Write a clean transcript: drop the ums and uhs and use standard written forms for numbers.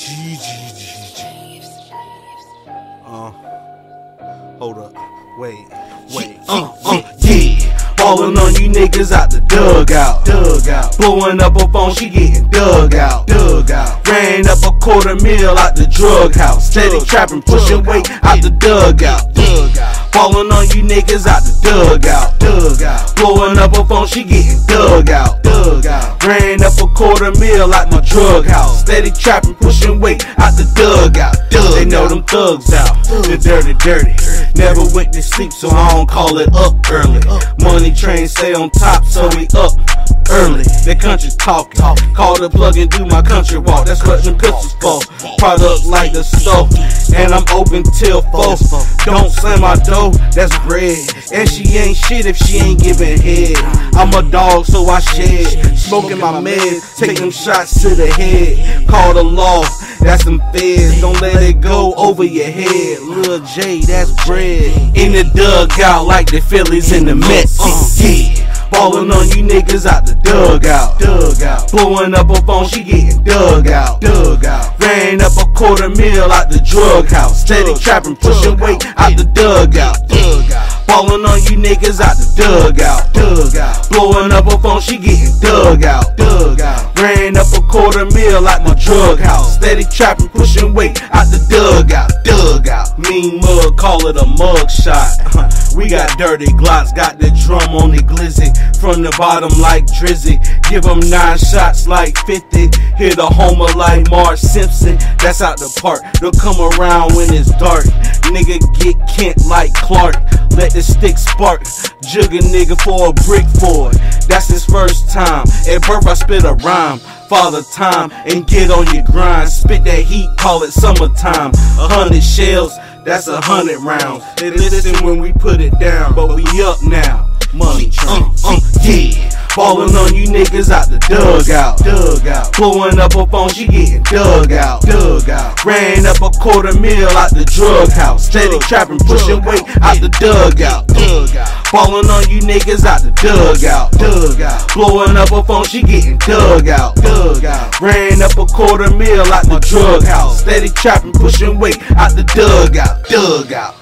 Hold up, wait. Yeah. Ballin' on you niggas out the dugout. Blowing up a phone, she getting dug out. Ran up $250,000 out the drug house. Steady trapping, pushing weight out the dugout. Ballin' on you niggas out the dugout. Blowing up a phone, she getting dug out. Ran up $250,000 out my drug house. Steady trapping, pushing weight out the dugout. They know them thugs out. The dirty. Never went to sleep, so I don't call it up early. Money train stay on top, so we up early. The country talking. Call the plug and do my country walk. That's what them pistols for. Product like the stove, and I'm open till 4. Don't slam my dough, that's bread. And she ain't shit if she ain't giving head. I'm a dog, so I shed. Smoking my meds, take them shots to the head. Call the law, that's them feds. Don't let it go over your head. Lil J, that's bread. In the dugout like the Phillies in the Mets. Yeah. Ballin' on you niggas out the dugout. Blowing up a phone, she getting dug out. Ran up $250,000 out the drug house. Steady trapping, pushing weight out the dugout. Ballin' on you niggas out the dugout. Blowing up a phone, she getting dug out. Ran up $250,000 out my drug house. Steady trapping, pushing weight out the dugout. Mean mug, call it a mug shot. We got dirty glocks, got the drum on the glizzy. From the bottom like Drizzy. Give them 9 shots like 50. Hit a homer like Marge Simpson. That's out the park. They'll come around when it's dark. Nigga get Kent like Clark. Let the stick spark. Jug a nigga for a brick for it. That's his first time. At birth I spit a rhyme. Father time and get on your grind. Spit that heat, call it summertime. 100 shells, that's 100 rounds. They listen when we put it down, but we up now. Money train, yeah. Ballin' on you niggas out the dugout. Blowing up a phone, she getting dug out. Ran up $250,000 out the drug house. Steady trapping, pushing weight out the dugout. Ballin' on you niggas out the dugout. Blowing up a phone, she getting dug out. Ran up $250,000 out the drug house. Steady trapping, pushing weight out the dugout.